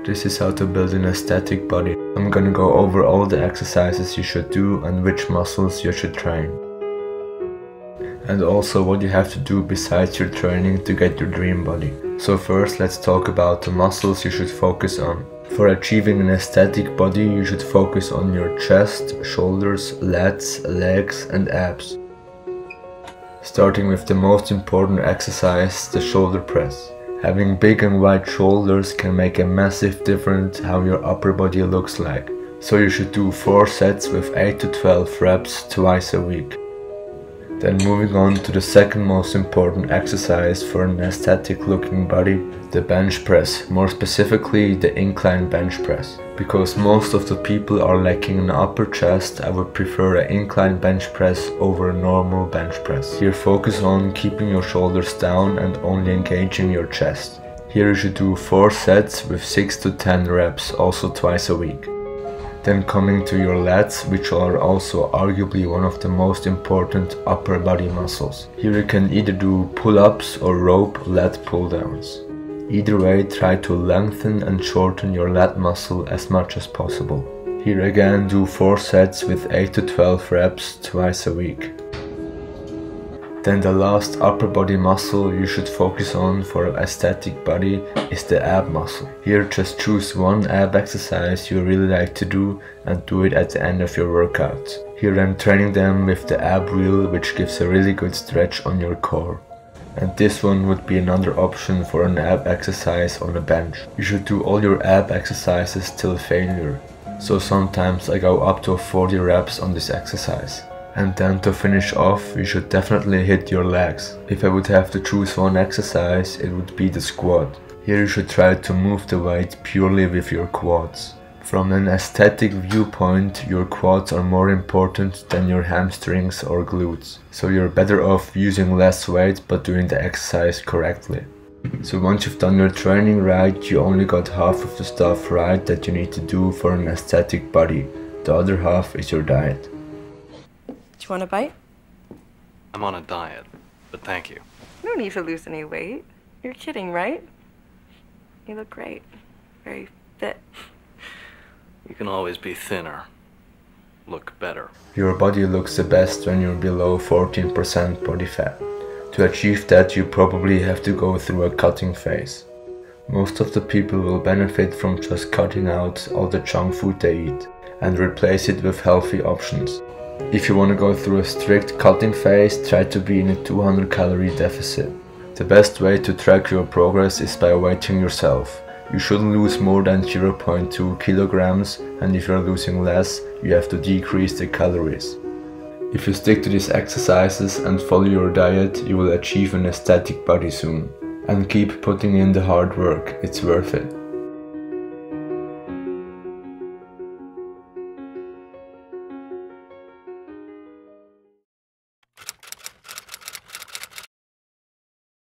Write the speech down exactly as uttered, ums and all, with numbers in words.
This is how to build an aesthetic body. I'm gonna go over all the exercises you should do and which muscles you should train. And also what you have to do besides your training to get your dream body. So first let's talk about the muscles you should focus on. For achieving an aesthetic body you should focus on your chest, shoulders, lats, legs and abs. Starting with the most important exercise, the shoulder press. Having big and wide shoulders can make a massive difference how your upper body looks like. So you should do four sets with eight to twelve reps twice a week. Then moving on to the second most important exercise for an aesthetic looking body, the bench press, more specifically the incline bench press. Because most of the people are lacking an upper chest, I would prefer an incline bench press over a normal bench press. Here focus on keeping your shoulders down and only engaging your chest. Here you should do four sets with six to ten reps, also twice a week. Then coming to your lats, which are also arguably one of the most important upper body muscles. Here you can either do pull-ups or rope lat pull-downs. Either way, try to lengthen and shorten your lat muscle as much as possible. Here again, do four sets with eight to twelve reps twice a week. Then the last upper body muscle you should focus on for an aesthetic body is the ab muscle. Here just choose one ab exercise you really like to do and do it at the end of your workout. Here I'm training them with the ab wheel, which gives a really good stretch on your core. And this one would be another option for an ab exercise on a bench. You should do all your ab exercises till failure. So sometimes I go up to forty reps on this exercise. And then to finish off, you should definitely hit your legs. If I would have to choose one exercise, it would be the squat. Here you should try to move the weight purely with your quads. From an aesthetic viewpoint, your quads are more important than your hamstrings or glutes. So you're better off using less weight but doing the exercise correctly. So once you've done your training right, you only got half of the stuff right that you need to do for an aesthetic body. The other half is your diet. Do you want a bite? I'm on a diet, but thank you. No need to lose any weight. You're kidding, right? You look great. Very fit. You can always be thinner. Look better. Your body looks the best when you're below fourteen percent body fat. To achieve that, you probably have to go through a cutting phase. Most of the people will benefit from just cutting out all the junk food they eat and replace it with healthy options. If you want to go through a strict cutting phase, try to be in a two hundred calorie deficit. The best way to track your progress is by weighting yourself. You shouldn't lose more than zero point two kilograms, and if you're losing less, you have to decrease the calories. If you stick to these exercises and follow your diet, you will achieve an aesthetic body soon. And keep putting in the hard work, it's worth it.